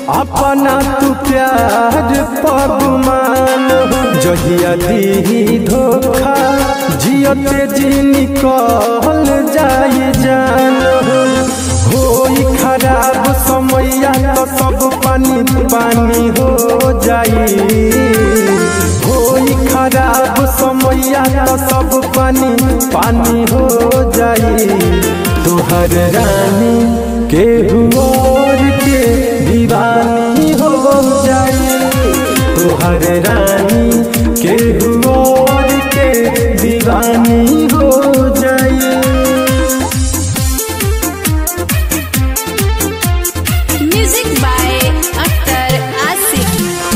अपना तू प्यार पगमान जहिया दी धोखा जियते जी निकल जाए जान होई खराब समैया तो सब पानी पानी हो जाई होई खराब समैया तो सब पानी पानी हो जाई तुहर रानी के हुओर के दीवानी हो जाई तुहर रानी के हुओर के दीवानी हो जाई। Music by Akhtar Asif.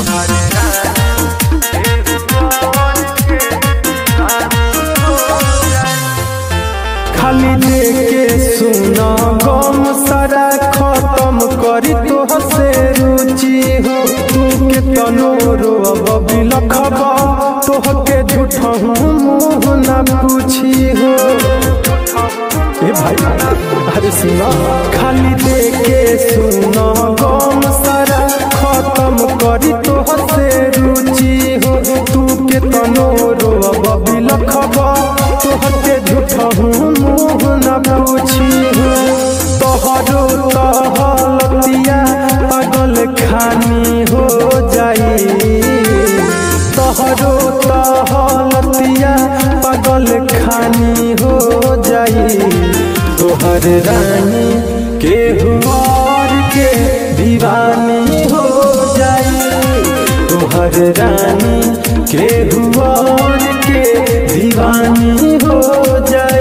खाली लेके सुना गम सारा खत्म करी तो हसे रुचि हो तू के तनोरो अब बिलखब तोहके झूठा मुँह ना पूछी हो ए भाई अरे सुना खाली लेके सुना गम सारा खत्म करी तो हसे रुचि हो तू के तनोरो अब बिलखब तोहके झूठा मुँह ना पूछी हो तोहरो तहलतिया पागल खानी हो जाई तोहरो तहलतिया पागल खानी हो जाई तोहर रानी के हुआर के दीवानी हो जाई तोहर रानी के हुआर के दीवानी हो जाई।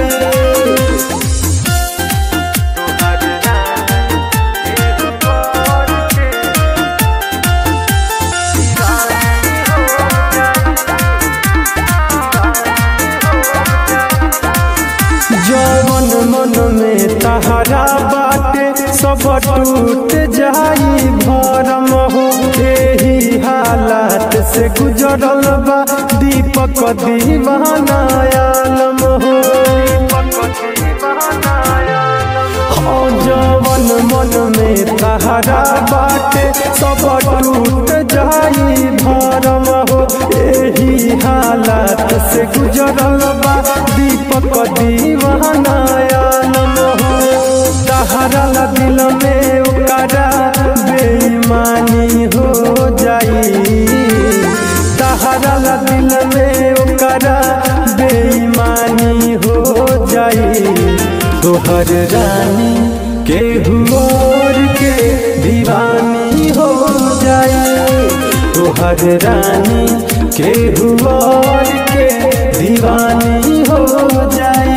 जवन मन में तहरा बाटे सब टूट जाई भरम हो एही हालात से गुजरल बा दीपक दीवाना आलम हो जवन मन में तहरा बाटे सब टूट जाई भरम हो एही हालात से गुजरल बा दीपक दीवाना आलम हो तहरा दिल में ओकरा बेईमानी हो जाई तहरा दिल में ओकरा बेईमानी हो जाई तोहर रानी के हुओर के दीवानी हो जाई तोहर रानी के हुओर के दीवानी हो जाई।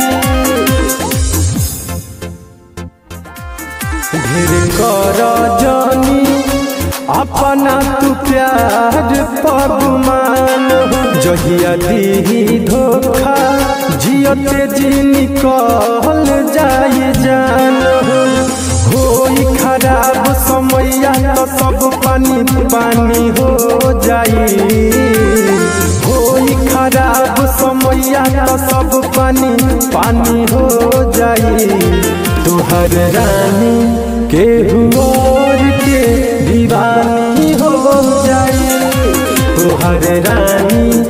ढेर कर जानी अपना तू प्यार पगमान जहिया दी धोखा जियते जी निकल जाए जान होई खराब समैया तो सब पानी पानी हो जाई होई खराब समैया तो सब पानी पानी हो जाई तुहर रानी के हुओर के दीवानी हो जाई तुहर रानी